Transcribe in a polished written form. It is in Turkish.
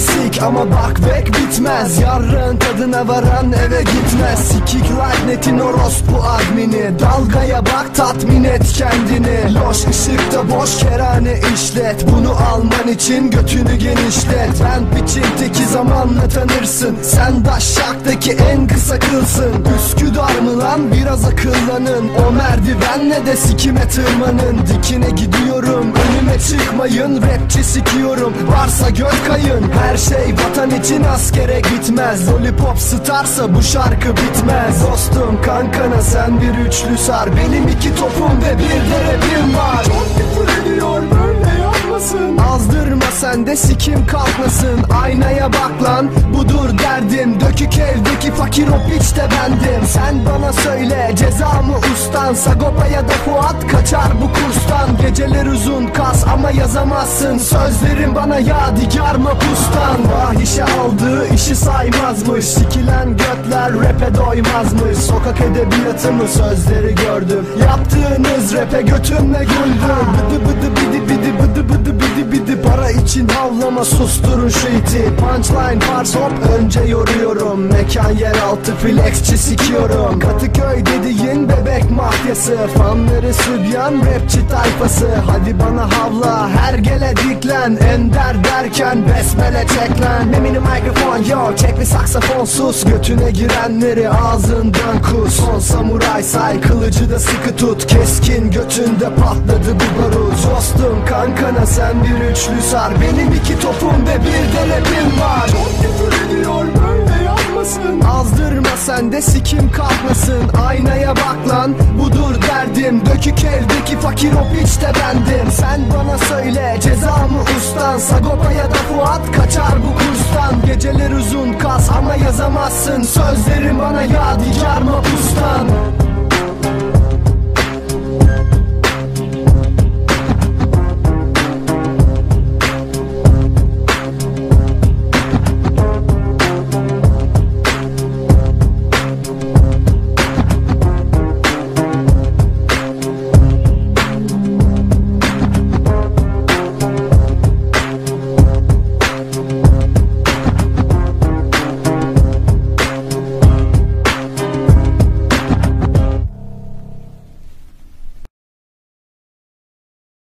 eksik ama bak bek bitmez. Yarın tadına varan eve gitmez. Sikik netin orospu admini. Dalgaya bak tatmin et kendini. Loş ışıkta boş kerane işlet. Bunu alman için götünü genişlet. Ben piçin teki zamanla tanırsın. Sen daşşaktaki en kısa kılsın. Üsküdar mı lan biraz akıllanın. O merdivenle de sikime tırmanın. Dikine gidiyorum önüme çıkmayın. Rapçi sikiyorum varsa göt kayın. Her şey vatan için askere gitmez. Lollipop starsa bu şarkı bitmez. Dostum kankana sen bir üçlü sar. Benim iki topum ve bir de rapim var. Çok küfür ediyor böyle yapmasın. Azdırma sen de sikim kalkmasın. Aynaya bak lan budur derdim. Dökük evdeki fakir o piç de bendim. Sen bana söyle ceza mı ustan? Sagopa ya da Fuat kaçar bu kurstan. Geceler uzun kas ama yazamazsın. Sözlerim bana yadigar mapustan. Fahişe aldığı işi saymazmış. Sikilen götler rap'e doymazmış. Sokak edebiyatı mı sözleri gördüm. Yaptığınız rap'e götümle güldüm. Bıdı bıdı bidi bidi bıdı bıdı bidi bidi. Para için havlama susturun şu iti. Punchline bars hop önce yoruyorum. Mekan yeraltı flexçi sikiyorum. Katıköy dediğin bebek mafyası. Fanları sübyan rapçi tayfası. Hadi bana havla her gele diklen. Ender derken besmele çeklen. Memini mikrofon yo çek bir saksafon sus. Götüne girenleri ağzından kus. Son samuray say kılıcı da sıkı tut. Keskin götünde patladı bu barut. Dostum kankana sen bir üçlü sar. Benim iki topum ve bir de rapim var. Çok küfür ediyor böyle yapmasın. Azdırma sen de sikim kalkmasın. Aynaya bak lan budur derdim. Dökük evdeki fakir o piç de bendim. Sen bana söyle ceza mı ustan? Sagopa ya da Fuat kaçar bu kurstan. Geceler uzun kas ama yazamazsın. Sözlerim bana yadigar mapustan.